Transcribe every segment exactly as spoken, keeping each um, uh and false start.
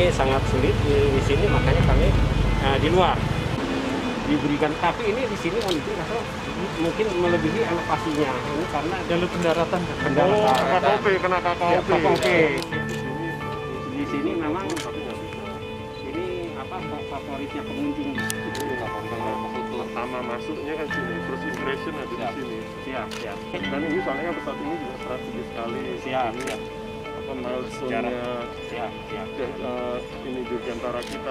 ini sangat sulit di, di sini, makanya kami uh, di luar diberikan. Tapi ini di sini kondisi kasar mungkin melebihi elevasinya ini karena jalur pendaratan. Pendaratan. Oh, K K O P, kena K K O P. Ya, K K O P. Di sini memang ini apa favoritnya pengunjung. Pertama masuknya kan sini, first impression ada Siap. di sini. Siap, siap. Dan ini soalnya pesawat ini juga strategis sekali. Siap, ini, siap. Apa milestone-nya Siap, siap. uh, ini Dirgantara kita.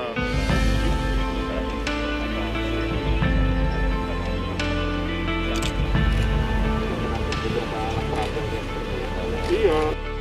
Iya.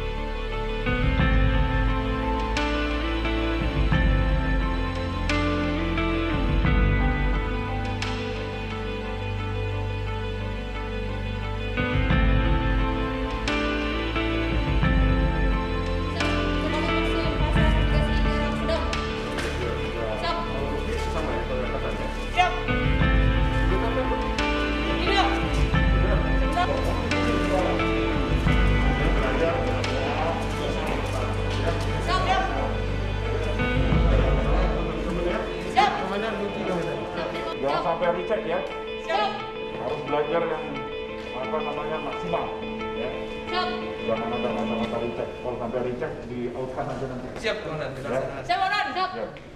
Jangan sampai recheck ya. Siap. Harus belajar yang apa namanya maksimal ya. Siap. Jangan ada mata-mata recheck. Kalau sampai recheck di outkan aja nanti. Siap, Komandan. Ya. Siap, Komandan. Siap. Siap.